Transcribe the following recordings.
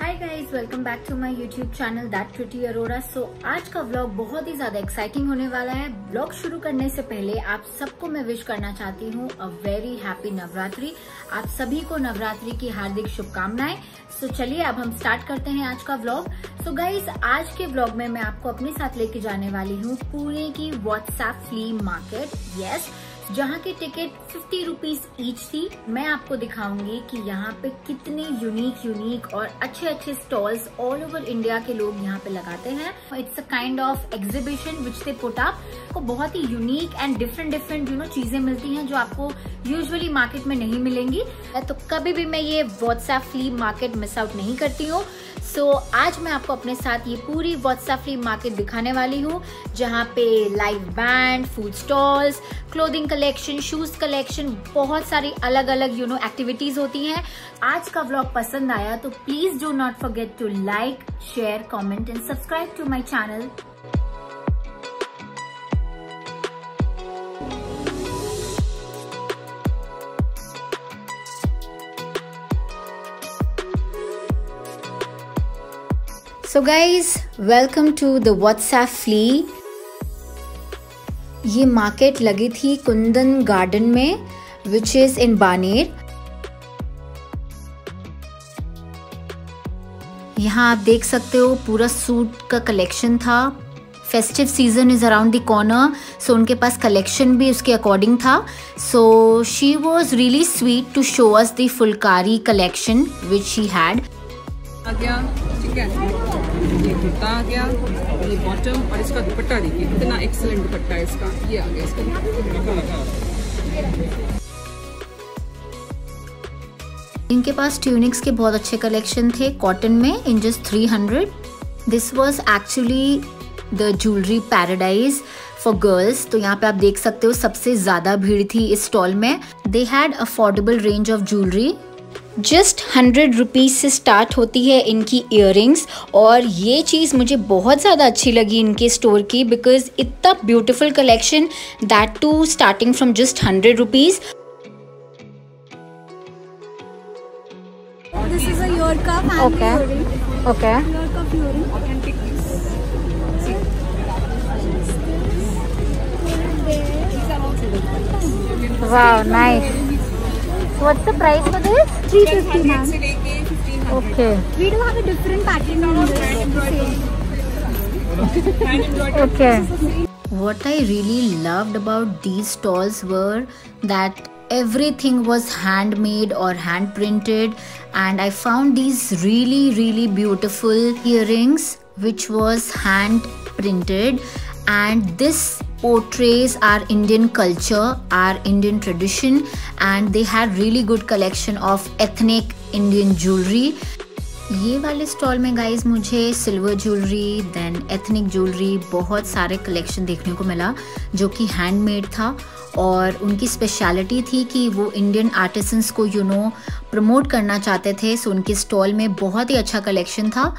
Hi guys, welcome back to my YouTube channel that Preeti Arora. So आज का vlog बहुत ही ज्यादा एक्साइटिंग होने वाला है। व्लॉग शुरू करने से पहले आप सबको मैं विश करना चाहती हूँ अ वेरी हैप्पी नवरात्रि। आप सभी को नवरात्रि की हार्दिक शुभकामनाएं। सो चलिए अब हम स्टार्ट करते हैं आज का व्लॉग। सो गाइज, आज के व्लॉग में मैं आपको अपने साथ लेके जाने वाली हूँ पुणे की व्हाट्सएप फ्ली मार्केट, यस, जहाँ की टिकट 50 रुपीज ईच थी। मैं आपको दिखाऊंगी कि यहाँ पे कितने यूनिक और अच्छे स्टॉल्स ऑल ओवर इंडिया के लोग यहाँ पे लगाते हैं। It's a kind of exhibition which they put up. को बहुत ही यूनिक एंड डिफरेंट चीजें मिलती हैं जो आपको यूजुअली मार्केट में नहीं मिलेंगी। तो कभी भी मैं ये WhatsApp flea market miss out नहीं करती हूँ। सो आज मैं आपको अपने साथ ये पूरी व्हाट्सएप फ्ली मार्केट दिखाने वाली हूँ, जहाँ पे live band, food stalls, clothing collection, shoes collection, बहुत सारी अलग अलग एक्टिविटीज होती हैं। आज का व्लॉग पसंद आया तो please do not forget to like, share, comment and subscribe to my channel. So guys, welcome to the WhatsApp Flea। ये मार्केट लगी थी कुंदन गार्डन में, which is in बानेर। यहाँ आप देख सकते हो पूरा सूट का कलेक्शन था। Festive season is around the corner, so उनके पास कलेक्शन भी उसके अकॉर्डिंग था। So she was really sweet to show us the phulkari collection which she had. आ गया, ठीक है, ये कुर्ता आ गया, ये बॉटम और इसका दुपट्टा देखिए कितना एक्सीलेंट दुपट्टा है इसका। ये आ गया इसका। इनके पास ट्यूनिक्स के बहुत अच्छे कलेक्शन थे कॉटन में in just 300। This was actually the jewellery paradise for girls. तो यहाँ पे आप देख सकते हो सबसे ज्यादा भीड़ थी इस स्टॉल में। They had affordable range of jewellery. Just 100 rupees से स्टार्ट होती है इनकी इयररिंग्स, और ये चीज़ मुझे बहुत ज़्यादा अच्छी लगी इनके स्टोर की, बिकॉज इतना beautiful collection, that too starting from just 100 rupees. This is a Yorka family earring. Okay. Yorka earring. Authentic piece. Wow, nice. What's the price for this? 350 ma'am. से लेके 1500। Okay. We do have a different pattern on this. Hand embroidered. Okay. What I really loved about these stalls were that everything was handmade or hand printed, and I found these really beautiful earrings which was hand printed, and this portrays our Indian culture, our Indian tradition, and they had really good collection of ethnic Indian jewelry। ये वाले stall में guys मुझे silver jewellery, then ethnic jewellery, बहुत सारे collection देखने को मिला जो कि हैंडमेड था, और उनकी स्पेशलिटी थी कि वो इंडियन आर्टिसंस को प्रमोट करना चाहते थे। सो उनके स्टॉल में बहुत ही अच्छा कलेक्शन था।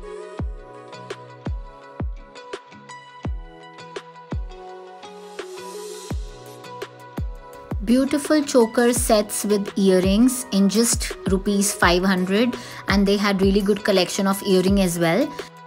Beautiful choker sets with earrings in just rupees 500, and they had really good collection of earring as well.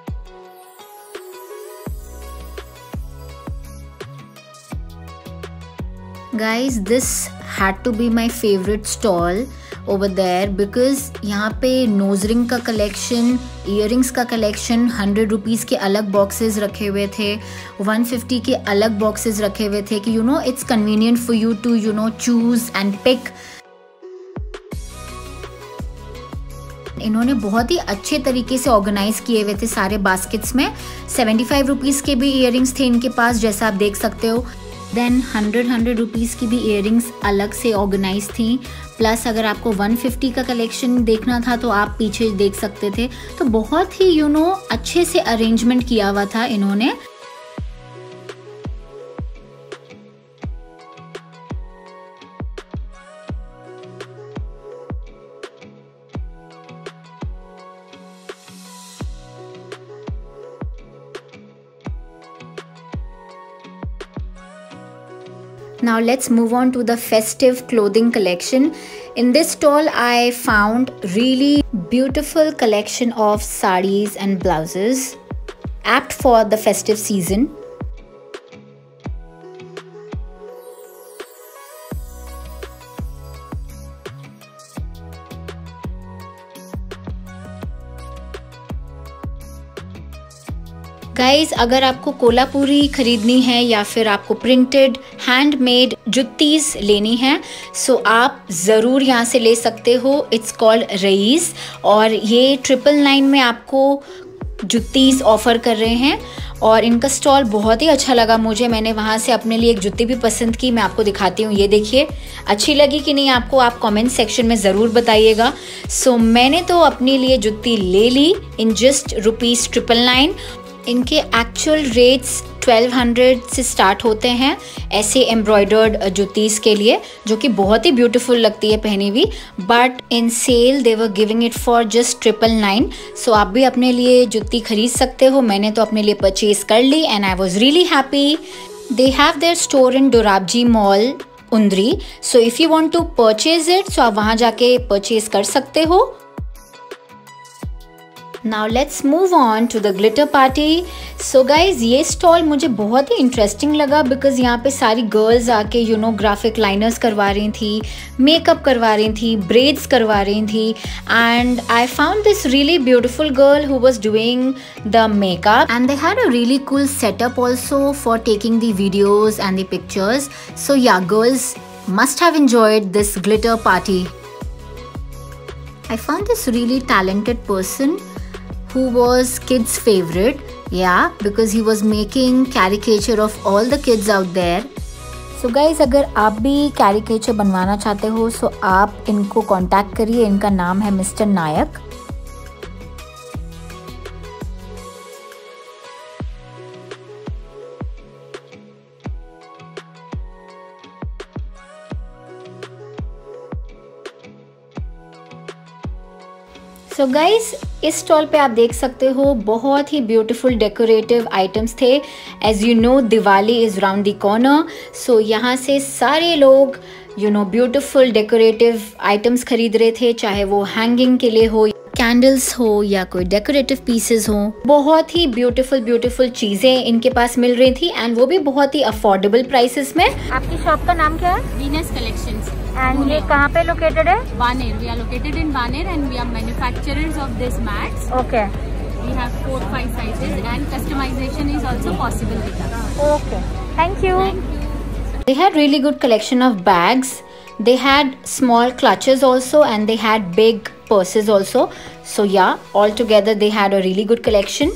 Guys, this had to be my favorite stall over there, because यहाँ पे nose ring का collection, earrings का collection, 100 rupees के अलग boxes रखे हुए थे, 150 के अलग बॉक्सेस रखे हुए थे कि it's convenient for you to choose and pick. इन्होंने बहुत ही अच्छे तरीके से ऑर्गेनाइज किए हुए थे सारे बास्केट्स में। 75 रुपीज़ के भी इयररिंग्स थे इनके पास, जैसा आप देख सकते हो। देन 100 रुपीज़ की भी इयररिंग्स अलग से ऑर्गेनाइज थी। प्लस अगर आपको 150 का कलेक्शन देखना था तो आप पीछे देख सकते थे। तो बहुत ही अच्छे से अरेंजमेंट किया हुआ था इन्होंने। Now let's move on to the festive clothing collection. In this stall I found really beautiful collection of sarees and blouses, apt for the festive season. गाइज, अगर आपको कोल्हापुरी खरीदनी है या फिर आपको प्रिंटेड हैंडमेड जुत्तीस लेनी है, सो आप ज़रूर यहाँ से ले सकते हो। इट्स कॉल्ड रईस और ये 999 में आपको जुत्तीस ऑफ़र कर रहे हैं और इनका स्टॉल बहुत ही अच्छा लगा मुझे। मैंने वहाँ से अपने लिए एक जुत्ती भी पसंद की, मैं आपको दिखाती हूँ। ये देखिए, अच्छी लगी कि नहीं आपको, आप कमेंट सेक्शन में ज़रूर बताइएगा। सो मैंने तो अपने लिए जुत्ती ले ली इन जस्ट ₹999। इनके एक्चुअल रेट्स 1200 से स्टार्ट होते हैं ऐसे एम्ब्रॉयडर्ड जुत्तीस के लिए, जो कि बहुत ही ब्यूटीफुल लगती है पहनी हुई। But in sale they were giving it for just 999। So आप भी अपने लिए जुत्ती खरीद सकते हो। मैंने तो अपने लिए परचेज कर ली and I was really happy. They have their store in Dorabjee mall Undri. So if you want to purchase it, so आप वहाँ जाके परचेज कर सकते हो। Now let's move on to the glitter party. So guys, ये stall मुझे बहुत ही interesting लगा बिकॉज यहाँ पे सारी गर्ल्स आके ग्राफिक लाइनर्स करवा रही थी, मेकअप करवा रही थी, ब्रेड्स करवा रही थी and I found this really beautiful girl who was doing the makeup and they had a really cool setup also for taking the videos and the pictures. So yeah, girls must have enjoyed this glitter party. I found this really talented person who was kids favorite, yeah, because he was making caricature of all the kids out there. So guys, अगर आप भी caricature बनवाना चाहते हो, so आप इनको contact करिए. इनका नाम है मिस्टर नायक. सो गाइज, इस स्टॉल पे आप देख सकते हो बहुत ही ब्यूटीफुल डेकोरेटिव आइटम्स थे. As you know, Diwali is round the corner. So यहाँ से सारे लोग ब्यूटीफुल डेकोरेटिव आइटम्स खरीद रहे थे, चाहे वो हैंगिंग के लिए हो, कैंडल्स हो या कोई डेकोरेटिव पीसेस हो. बहुत ही ब्यूटीफुल चीज़ें इनके पास मिल रही थी एंड वो भी बहुत ही अफोर्डेबल प्राइसेस में. आपकी शॉप का नाम क्या है? Venus collections. एंड ये कहाँ पे लोकेटेड है? Baner. We are located in Baner and we are manufacturers of these mats. Okay. We have 4-5 sizes and customization is also possible with us. Okay. Thank you. Thank you. They had really good collection of bags. They had small clutches also and they had big purses also. So yeah, all together they had a really good collection.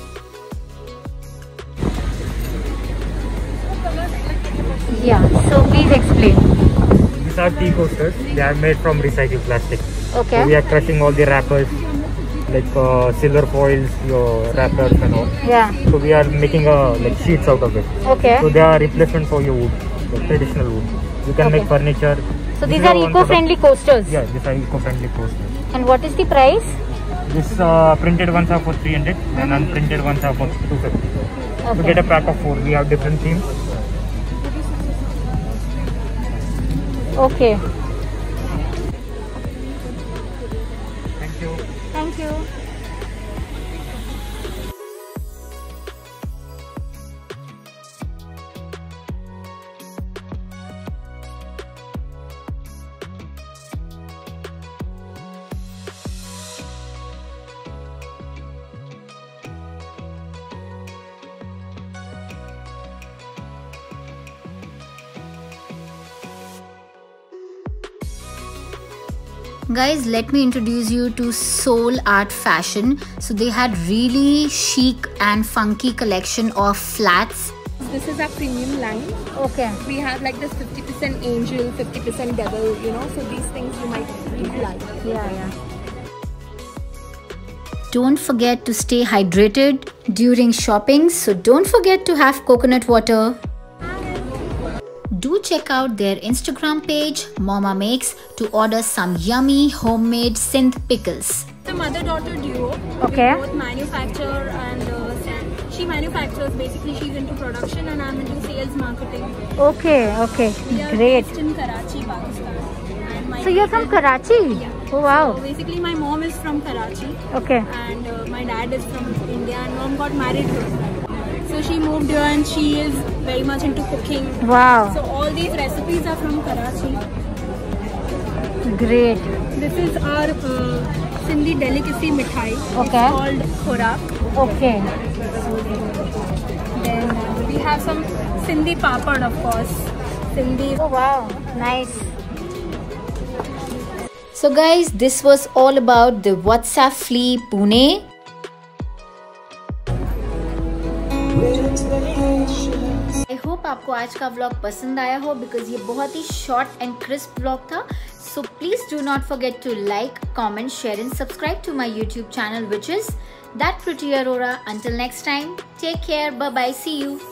Yeah, so please explain. These are tea coasters. They are made from recycled plastic. Okay. So we are crushing all the wrappers, like silver foils, your wrappers and all. Yeah. So we are making like sheets out of it. Okay. So they are replacement for your wood, the traditional wood. You can make furniture. So these are eco-friendly coasters. Yeah, these are eco-friendly coasters. And what is the price? This printed ones are for 300 and unprinted ones are for 250. Okay. You get a pack of 4. We have different themes. Okay. Thank you. Thank you. Guys, let me introduce you to Soul Art Fashion. So they had really chic and funky collection of flats. This is our premium line. Okay. We have like this 50% angel, 50% devil, so these things you might really like. Yeah. Don't forget to stay hydrated during shopping. So don't forget to have coconut water. Do check out their Instagram page, Mama Makes, to order some yummy homemade synth pickles. The mother-daughter duo. Okay. We both manufacture and she manufactures. Basically, she's into production and I'm into sales marketing. Okay. We are Great. based in Karachi, Pakistan. And my So you're from Karachi? Yeah. Oh wow. So basically, my mom is from Karachi. Okay. And my dad is from India, and mom got married here. So she moved here and she is very much into cooking. Wow. So all these recipes are from Karachi. Great. This is our Sindhi delicacy mithai. Okay. It's called khorak. Okay. Then we have some Sindhi papad, of course. Sindhi. Oh wow. Nice. So guys, this was all about the WhatsApp Flea Pune. I hope आपको आज का vlog पसंद आया हो because ये बहुत ही short and crisp vlog था. So please do not forget to like, comment, share and subscribe to my YouTube channel which is That Pretty Aurora. Until next time, take care. Bye bye. See you.